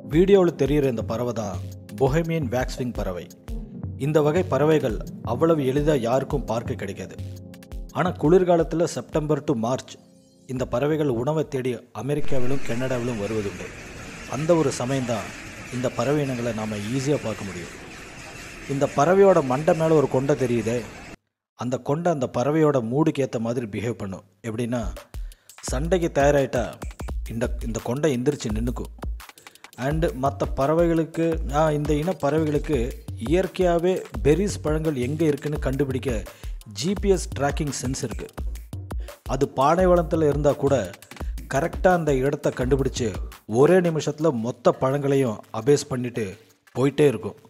வீடியோவில் தெரிகிற இந்த பறவை தான் பொஹேமியன் வேக்ஸ்விங் பறவை. இந்த வகை பறவைகள் அவ்வளவு எளிதாக யாருக்கும் பார்க்க கிடைக்காது. ஆனால் குளிர்காலத்தில் செப்டம்பர் டு மார்ச் இந்த பறவைகள் உணவை தேடி அமெரிக்காவிலும் கனடாவிலும் வருவதுண்டு. அந்த ஒரு சமயம்தான் இந்த பறவை இனங்களை நாம் ஈஸியாக பார்க்க முடியும். இந்த பறவையோட மண்டை மேலே ஒரு கொண்டை தெரியுதே, அந்த கொண்டை அந்த பறவையோட மூடுக்கு ஏற்ற மாதிரி பிஹேவ் பண்ணும். எப்படின்னா, சண்டைக்கு தயாராகிட்டா இந்த கொண்டை எந்திரிச்சு நின்றுக்கும். அண்டு மற்ற பறவைகளுக்கு இந்த இன பறவைகளுக்கு இயற்கையாகவே பெரிஸ் பழங்கள் எங்கே இருக்குதுன்னு கண்டுபிடிக்க ஜிபிஎஸ் ட்ராக்கிங் சென்ஸ் இருக்குது. அது பாலைவனத்தில் இருந்தால் கூட கரெக்டாக அந்த இடத்த கண்டுபிடிச்சி ஒரே நிமிஷத்தில் மொத்த பழங்களையும் அபேஸ் பண்ணிட்டு போயிட்டே இருக்கும்.